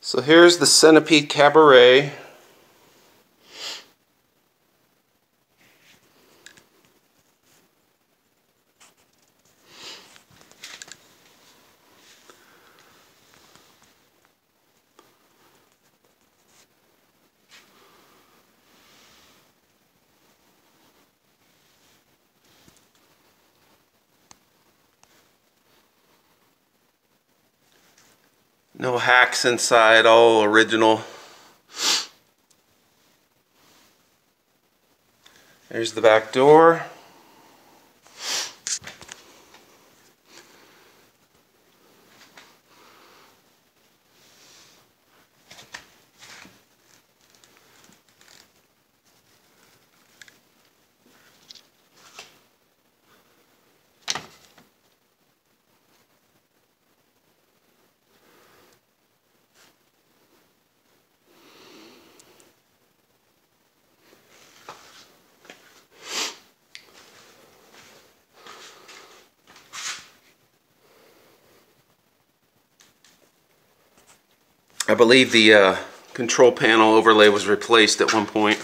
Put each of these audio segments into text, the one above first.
So here's the Centipede Cabaret. No hacks inside, all original. There's the back door. I believe the control panel overlay was replaced at one point.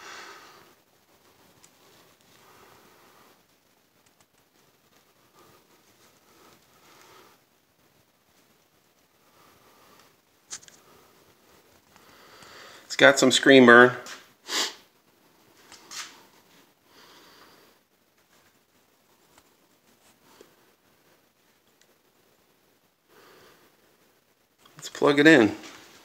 It's got some screen burn. Let's plug it in.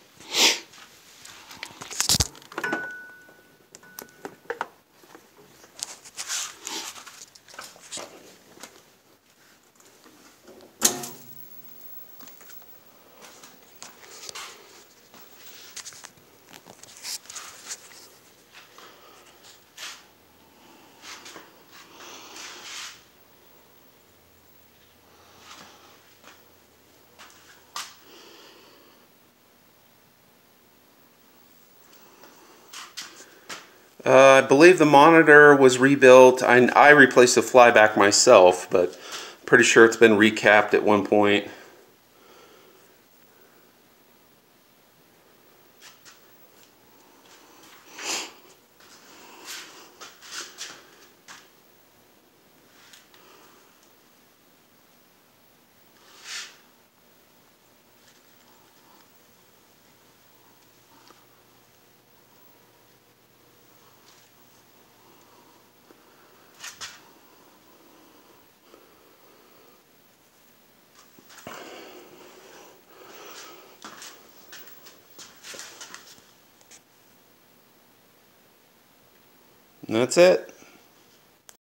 I believe the monitor was rebuilt. I replaced the flyback myself, but pretty sure it's been recapped at one point. And that's it.